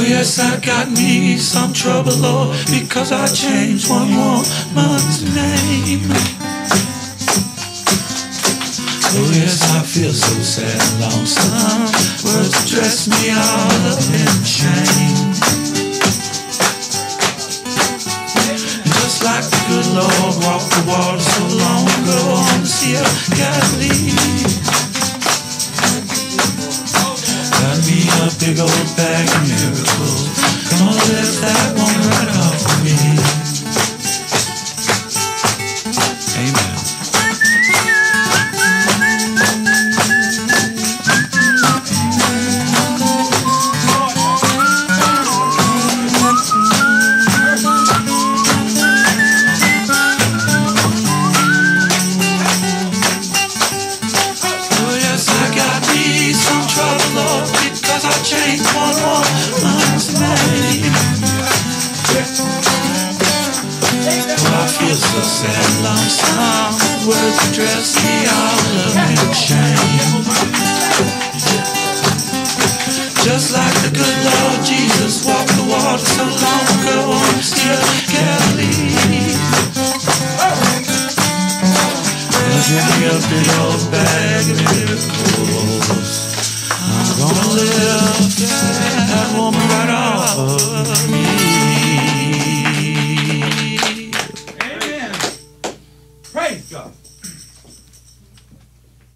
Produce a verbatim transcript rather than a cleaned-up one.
yes, I got me some trouble, Lord, because I changed one woman's name. Oh yes, I feel so sad and lonesome. Words dress me all up in shame. Just like the good Lord walked the water so long ago on the Sea of Galilee. Got me a big old bag of miracles. Come on, lift that one right off of me. Amen. Change one woman's name. Oh, I feel so sad and lonesome. Words dress me all up in shame. Just like the good Lord Jesus walked the water so long ago on the Sea of Galilee. Well, give me a big old bag of miracles. I'm gonna lift that woman right off of me. Amen. Praise God.